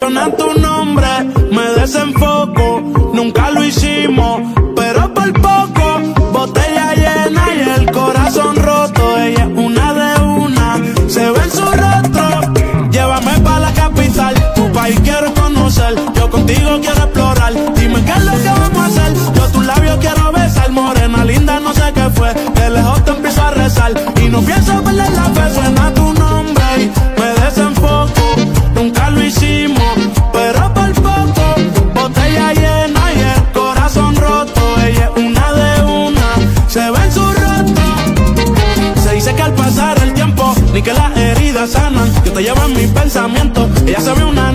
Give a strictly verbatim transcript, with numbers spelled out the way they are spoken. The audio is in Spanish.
suena tu nombre, me desenfoco. Nunca lo hicimos, pero por poco. Botella llena y el corazón roto. Ella es una de una, se ve en su rostro. Llévame pa' la capital, tu país quiero conocer. Yo contigo quiero explorar, dime qué es lo que vamos a hacer. Yo tus labios quiero besar, morena linda, no sé qué fue. De lejos te empiezo a rezar y no pienso perder la fe. Suena tu nombre y me desenfoco. Nunca lo hicimos, pero por poco. Botella llena y el corazón roto. Ella es una de una, se ve en su rostro. Se dice que al pasar el tiempo ni que las heridas sanan. Yo te llevo en mis pensamientos. Ella se ve una